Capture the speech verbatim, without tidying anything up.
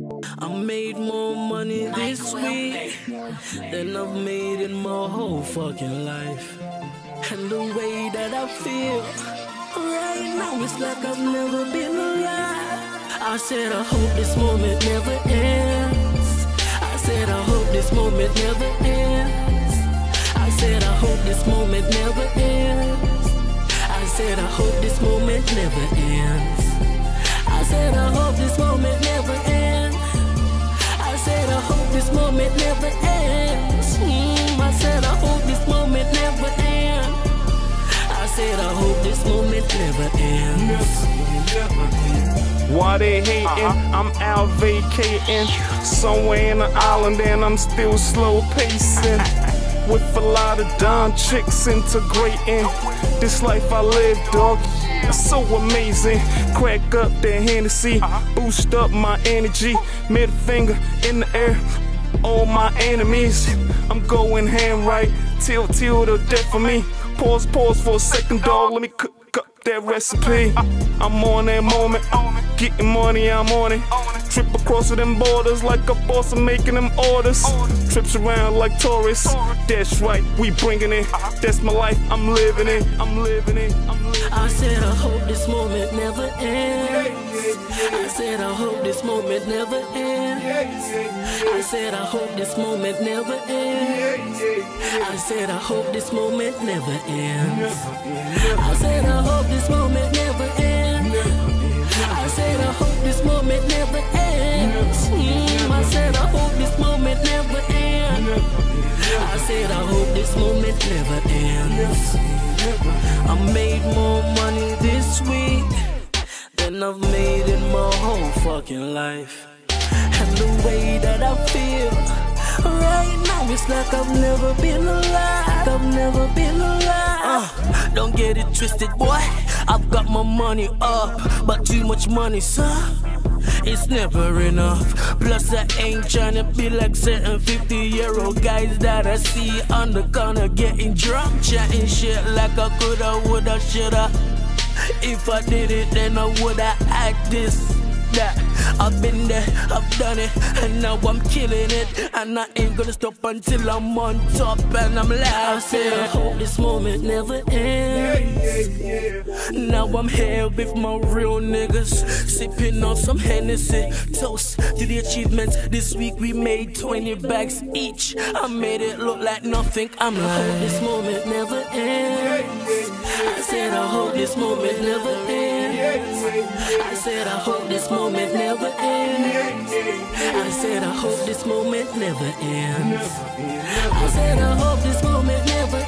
I made more money this week than I've made in my whole fucking life. And the way that I feel right now, it's like I've never been alive. I said I hope this moment never ends. I said I hope this moment never ends. I said I hope this moment never ends. I said I hope this moment never ends. I said I hope this moment never ends. I said I hope this moment never ends. Mm, I said I hope this moment never ends. I said I hope this moment never ends. Why they hating? Uh-huh. I'm out vacating somewhere in the island and I'm still slow pacing. With a lot of dumb chicks integrating this life I live, dog. So amazing. Crack up that Hennessy, boost up my energy. Middle finger in the air, all my enemies. I'm going hand right, till till the death for me. Pause, pause for a second, dog. Let me cook up that recipe. I'm on that moment, getting money, I'm on it. Trip across them borders like a boss, I'm making them orders. Trips around like tourists. That's right, we bringing it. That's my life, I'm living it. I'm living it. I'm living it. I said I hope this moment never ends. I said I hope this moment never ends. I said I hope this moment never ends. I said I hope this moment never ends. I said I hope this moment never ends. I said I hope this moment never ends. Mm, I said I hope this moment never ends. I said I hope this moment never ends. I made more money this week than I've made in my whole fucking life. And the way that I feel right now, it's like I've never been alive. I've never been alive. Uh, don't get it twisted, boy. I've got my money up, but too much money, son. It's never enough. Plus I ain't tryna be like certain fifty year old guys that I see on the corner getting drunk, chatting shit like I coulda, woulda, shoulda. If I did it, then I woulda act this, that. I've been there, I've done it, and now I'm killing it. And I ain't gonna stop until I'm on top and I'm laughing. I said I hope this moment never ends. Now I'm here with my real niggas, sipping on some Hennessy. Toast to the achievements. This week we made twenty bags each. I made it look like nothing. I'm like, I hope this moment never ends. I said I hope this moment never ends. I said I hope this moment never ends. I said I hope this moment never ends. I said I hope this moment never